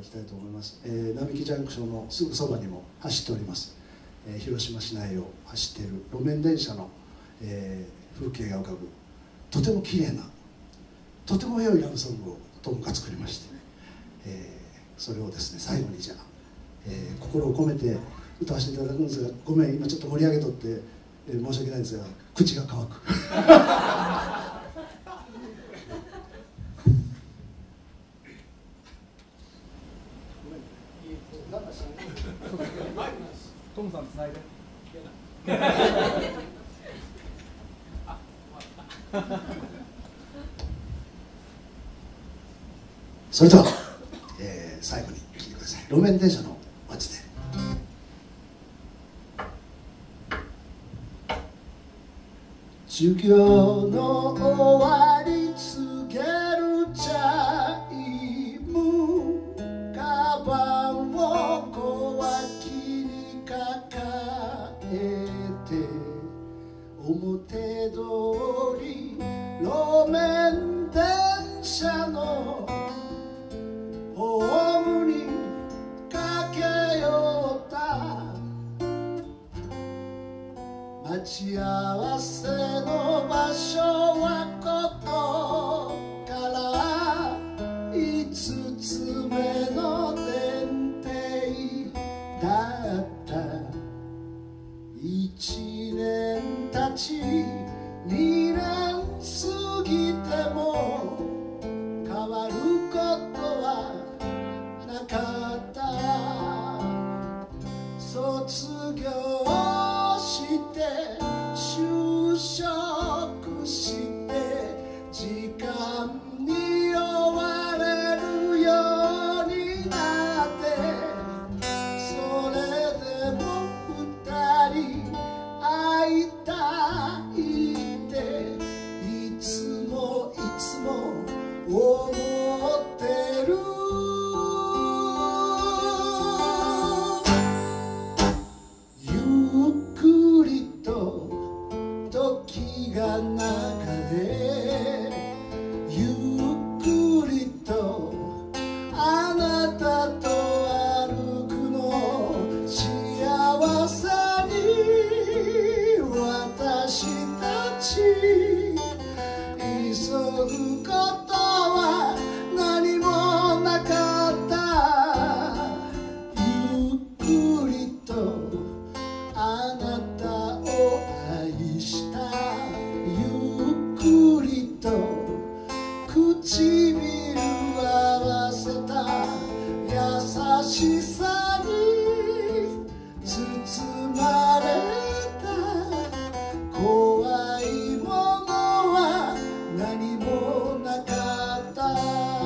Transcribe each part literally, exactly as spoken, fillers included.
きたいと思います。えー、並木ジャンクションのすぐそばにも走っております、えー、広島市内を走っている路面電車の、えー、風景が浮かぶとても綺麗なとても良いラブソングをトムが作りまして、えー、それをですね最後にじゃあ、えー、心を込めて歌わせていただくんですが、ごめん今ちょっと盛り上げとって、えー、申し訳ないんですが口が乾くトムさんつないでそれでは、えー、最後に聴いてください。路面電車の街で。授業の終わり告げるチャイム、カバンを小脇に抱えて表通り路面電車のホームに駆け寄った。待ち合わせの場所はここから五つ目の電停だった。一年経ち二年過ぎても変わることはなかった。卒業して就職して時間に追われるようになって、それでも二人会いたいっていつもいつも思ってる。時が流れゆっくりとあなたと歩くの幸せに私たち急ぐことは何もなかった。ゆっくりとあなたを愛したゆっくりと唇合わせた優しさに包まれた。怖いものは何もなかった。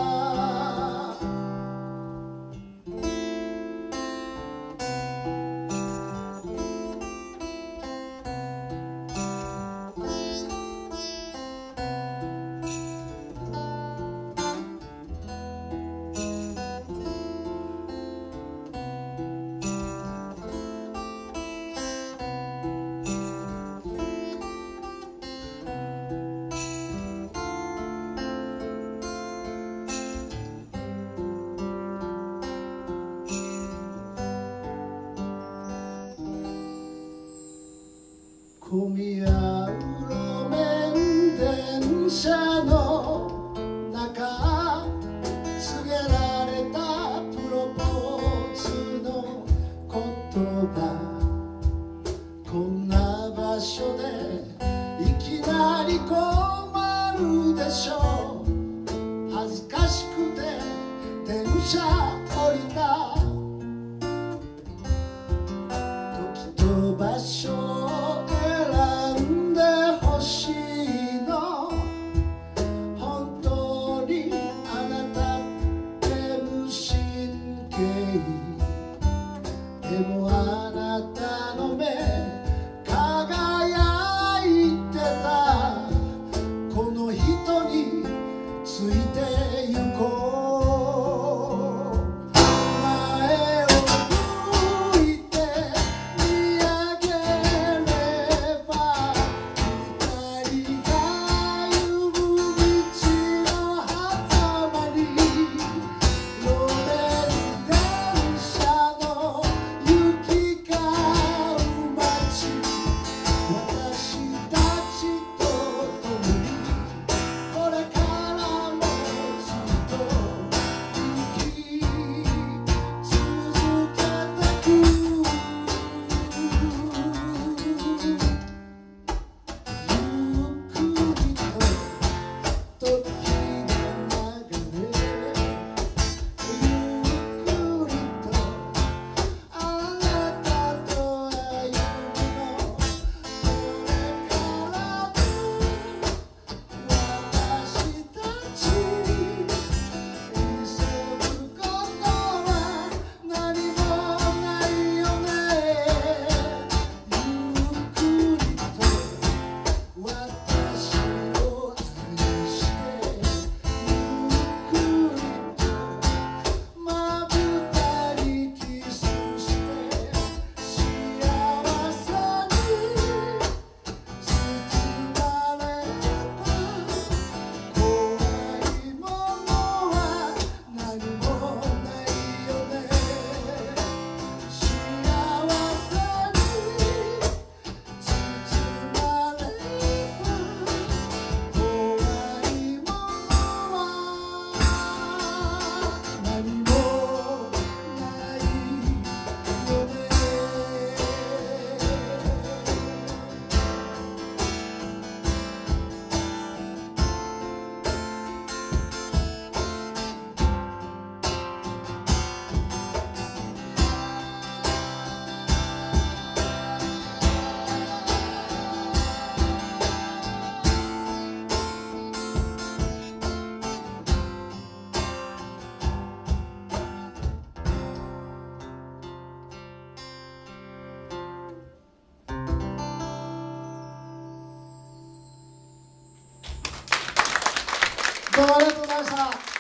混み合う路面電車の中、告げられたプロポーズの言葉。こんな場所でいきなり困るでしょう。恥ずかしくて電車降りた。時と場所でもあなたの目輝いてた。この人についてゆこう。前を向いて見上げ今日はありがとうございました。